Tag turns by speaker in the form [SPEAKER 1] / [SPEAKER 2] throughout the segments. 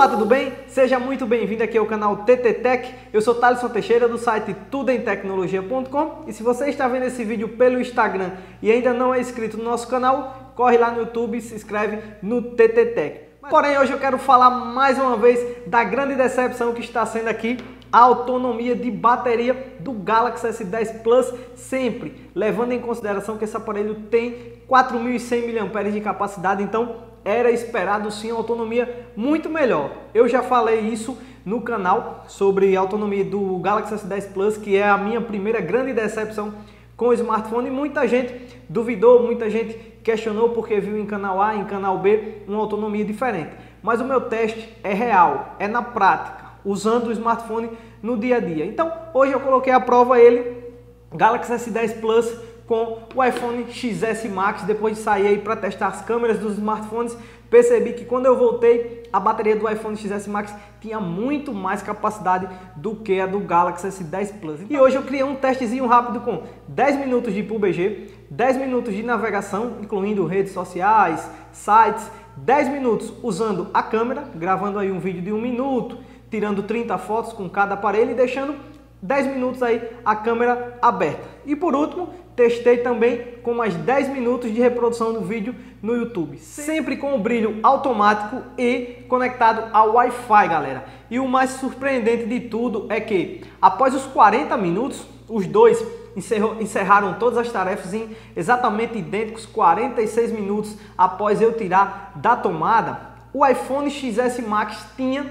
[SPEAKER 1] Olá, tudo bem? Seja muito bem-vindo aqui ao canal TT Tech. Eu sou Thaleson Teixeira do site tudemtecnologia.com e se você está vendo esse vídeo pelo Instagram e ainda não é inscrito no nosso canal, corre lá no YouTube e se inscreve no TT Tech. Porém, hoje eu quero falar mais uma vez da grande decepção que está sendo aqui a autonomia de bateria do Galaxy S10 Plus, sempre levando em consideração que esse aparelho tem 4.100 mAh de capacidade, então era esperado sim uma autonomia muito melhor. Eu já falei isso no canal sobre a autonomia do Galaxy S10 Plus, que é a minha primeira grande decepção com o smartphone, e muita gente duvidou, muita gente questionou porque viu em canal A, em canal B, uma autonomia diferente. Mas o meu teste é real, é na prática, usando o smartphone no dia a dia. Então, hoje eu coloquei à prova ele, Galaxy S10 Plus, com o iPhone XS Max. Depois de sair aí para testar as câmeras dos smartphones, percebi que quando eu voltei, a bateria do iPhone XS Max tinha muito mais capacidade do que a do Galaxy S10 Plus. E hoje eu criei um testezinho rápido com 10 minutos de PUBG, 10 minutos de navegação, incluindo redes sociais, sites, 10 minutos usando a câmera, gravando aí um vídeo de 1 minuto, tirando 30 fotos com cada aparelho e deixando 10 minutos aí a câmera aberta. E por último, testei também com mais 10 minutos de reprodução do vídeo no YouTube, sempre com o brilho automático e conectado ao Wi-Fi, galera. E o mais surpreendente de tudo é que após os 40 minutos, os dois encerraram todas as tarefas em exatamente idênticos 46 minutos após eu tirar da tomada. O iPhone XS Max tinha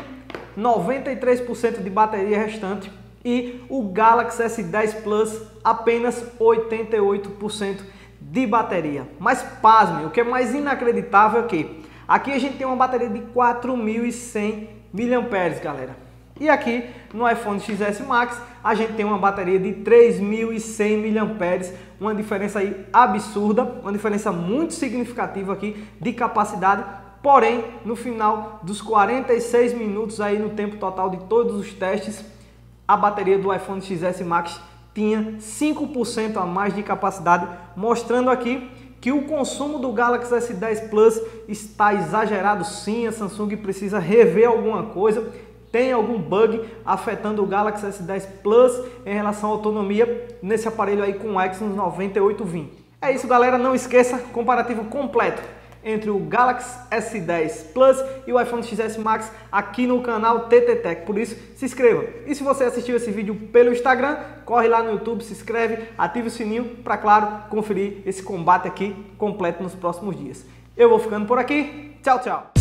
[SPEAKER 1] 93% de bateria restante e o Galaxy S10 Plus apenas 88% de bateria. Mas pasme, o que é mais inacreditável é que aqui a gente tem uma bateria de 4.100 mAh, galera. E aqui no iPhone XS Max a gente tem uma bateria de 3.100 mAh, uma diferença aí absurda, uma diferença muito significativa aqui de capacidade. Porém, no final dos 46 minutos aí no tempo total de todos os testes, a bateria do iPhone XS Max tinha 5% a mais de capacidade, mostrando aqui que o consumo do Galaxy S10 Plus está exagerado sim. A Samsung precisa rever alguma coisa, tem algum bug afetando o Galaxy S10 Plus em relação à autonomia nesse aparelho aí com o Exynos 9820. É isso, galera, não esqueça, comparativo completo entre o Galaxy S10 Plus e o iPhone XS Max aqui no canal TT Tech. Por isso, se inscreva. E se você assistiu esse vídeo pelo Instagram, corre lá no YouTube, se inscreve, ative o sininho para, claro, conferir esse combate aqui completo nos próximos dias. Eu vou ficando por aqui. Tchau, tchau.